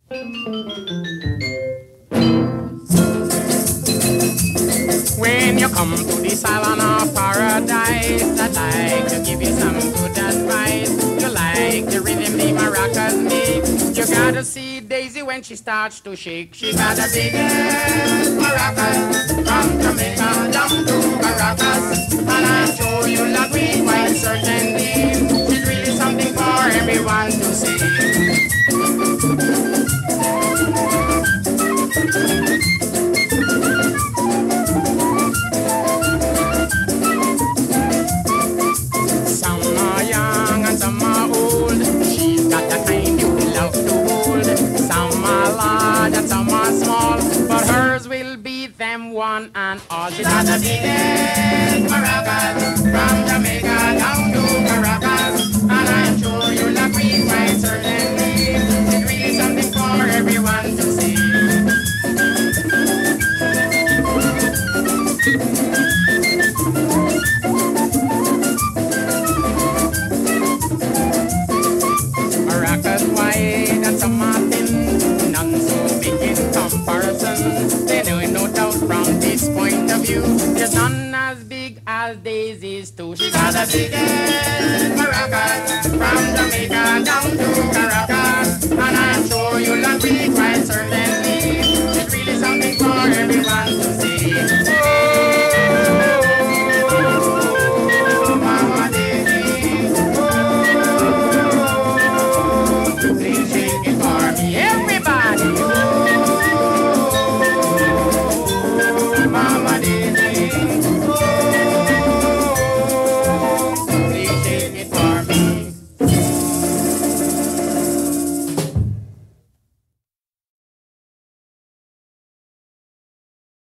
When you come to this island of paradise, I'd like to give you some good advice. You like the rhythm the maracas make. You gotta see Daisy when she starts to shake. She got the biggest maracas from Jamaica down to Maracas. And I'm sure you'll agree quite certainly. She's really something for everyone to see. One and all. She got the biggest maracas from Jamaica down to Maracas, and I'm sure you'll agree quite certainly. It's really something for everyone to see. Maracas wide and some Martin, none so big in comparison. They know no doubt from this point of view, there's none as big as Daisy's too. She got the biggest maracas from Jamaica down to Caracas.